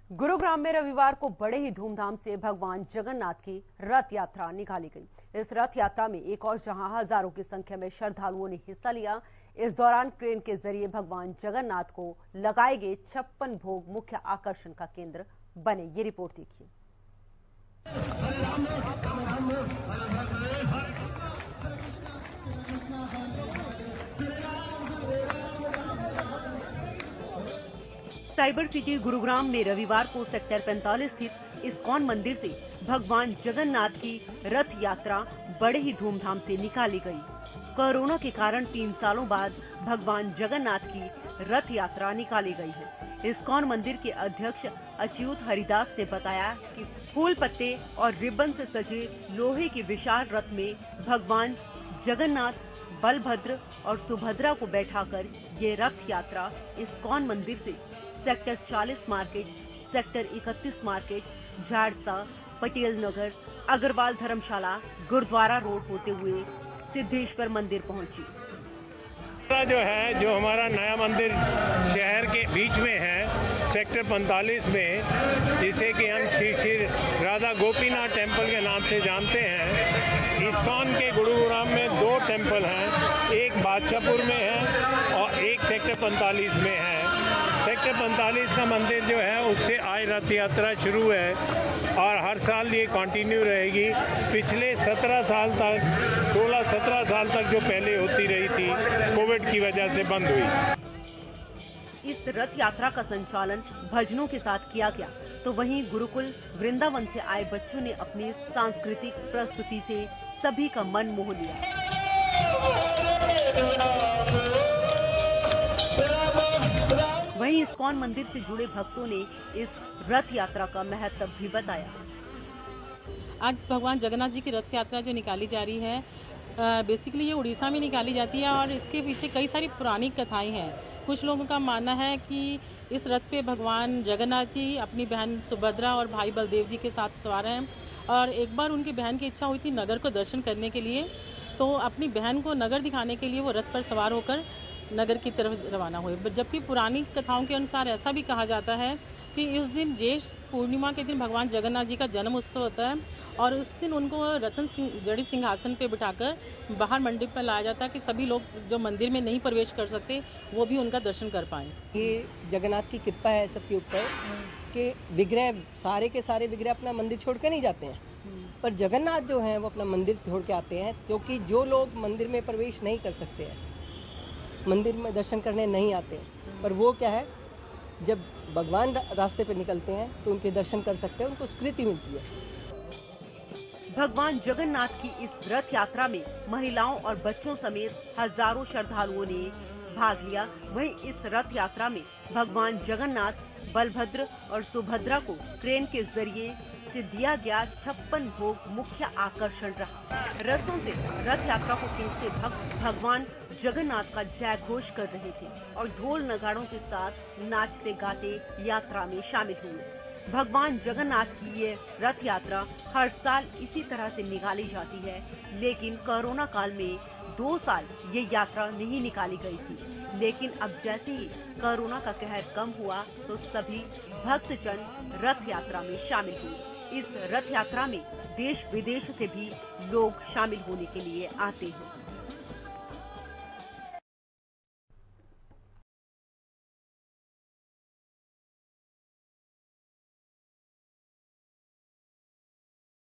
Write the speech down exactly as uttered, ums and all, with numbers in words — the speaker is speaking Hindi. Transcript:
गुरुग्राम में रविवार को बड़े ही धूमधाम से भगवान जगन्नाथ की रथ यात्रा निकाली गई। इस रथ यात्रा में एक और जहां हजारों की संख्या में श्रद्धालुओं ने हिस्सा लिया। इस दौरान क्रेन के जरिए भगवान जगन्नाथ को लगाए गए छप्पन भोग मुख्य आकर्षण का केंद्र बने। ये रिपोर्ट देखिए। साइबर सिटी गुरुग्राम में रविवार को सेक्टर पैंतालीस स्थित इस्कॉन मंदिर से भगवान जगन्नाथ की रथ यात्रा बड़े ही धूमधाम से निकाली गई। कोरोना के कारण तीन सालों बाद भगवान जगन्नाथ की रथ यात्रा निकाली गई है। इस्कॉन मंदिर के अध्यक्ष अच्युत हरिदास ने बताया कि फूल पत्ते और रिबन से सजे लोहे के विशाल रथ में भगवान जगन्नाथ, बलभद्र और सुभद्रा को बैठाकर ये रथ यात्रा इस्कॉन मंदिर से सेक्टर चालीस मार्केट, सेक्टर इकतीस मार्केट, झाड़सा, पटेल नगर, अग्रवाल धर्मशाला, गुरुद्वारा रोड होते हुए सिद्धेश्वर मंदिर पहुंची। जो है जो हमारा नया मंदिर शहर के बीच में है, सेक्टर पैंतालीस में, जिसे कि हम श्री श्री राधा गोपीनाथ टेम्पल के नाम से जानते हैं। इस्कॉन के गुरुग्राम में दो टेम्पल हैं, एक बादशाहपुर में है और एक सेक्टर पैंतालीस में है। सेक्टर पैंतालीस का मंदिर जो है उससे आज रथ यात्रा शुरू है और हर साल ये कंटिन्यू रहेगी। पिछले सत्रह साल तक, सोलह सत्रह साल तक जो पहले होती रही थी, कोविड की वजह से बंद हुई। इस रथ यात्रा का संचालन भजनों के साथ किया गया, तो वहीं गुरुकुल वृंदावन से आए बच्चों ने अपनी सांस्कृतिक प्रस्तुति से सभी का मन मोह लिया। वहीं इस्कॉन मंदिर से जुड़े भक्तों ने इस रथ यात्रा का महत्व भी बताया। आज भगवान जगन्नाथ जी की रथ यात्रा जो निकाली जा रही है, बेसिकली ये उड़ीसा में निकाली जाती है और इसके पीछे कई सारी पुरानी कथाएं हैं। कुछ लोगों का मानना है कि इस रथ पे भगवान जगन्नाथ जी अपनी बहन सुभद्रा और भाई बलदेव जी के साथ सवार हैं और एक बार उनकी बहन की इच्छा हुई थी नगर को दर्शन करने के लिए, तो अपनी बहन को नगर दिखाने के लिए वो रथ पर सवार होकर नगर की तरफ रवाना हुए। जबकि पुरानी कथाओं के अनुसार ऐसा भी कहा जाता है कि इस दिन ज्येष्ठ पूर्णिमा के दिन भगवान जगन्नाथ जी का जन्म उत्सव होता है और उस दिन उनको रतन सिंह जड़ी सिंहासन पे बिठाकर बाहर मंडप पर लाया जाता है कि सभी लोग जो मंदिर में नहीं प्रवेश कर सकते वो भी उनका दर्शन कर पाएं। ये जगन्नाथ की कृपा है सबके ऊपर कि विग्रह सारे के सारे विग्रह अपना मंदिर छोड़ के नहीं जाते हैं, पर जगन्नाथ जो है वो अपना मंदिर छोड़ के आते हैं, क्योंकि जो लोग मंदिर में प्रवेश नहीं कर सकते हैं, मंदिर में दर्शन करने नहीं आते, पर वो क्या है, जब भगवान रास्ते पे निकलते हैं तो उनके दर्शन कर सकते हैं, उनको स्वीकृति मिलती है। भगवान जगन्नाथ की इस रथ यात्रा में महिलाओं और बच्चों समेत हजारों श्रद्धालुओं ने भाग लिया। वहीं इस रथ यात्रा में भगवान जगन्नाथ, बलभद्र और सुभद्रा को ट्रेन के जरिए से दिया गया छप्पन भोग मुख्य आकर्षण रहा। रथों से रथ यात्रा को खींचते भक्त भगवान जगन्नाथ का जय घोष कर रहे थे और ढोल नगाड़ों के साथ नाचते गाते यात्रा में शामिल हुए। भगवान जगन्नाथ की ये रथ यात्रा हर साल इसी तरह से निकाली जाती है, लेकिन कोरोना काल में दो साल ये यात्रा नहीं निकाली गई थी। लेकिन अब जैसे ही कोरोना का कहर कम हुआ तो सभी भक्तजन रथ यात्रा में शामिल हुए। इस रथ यात्रा में देश विदेश से भी लोग शामिल होने के लिए आते हैं।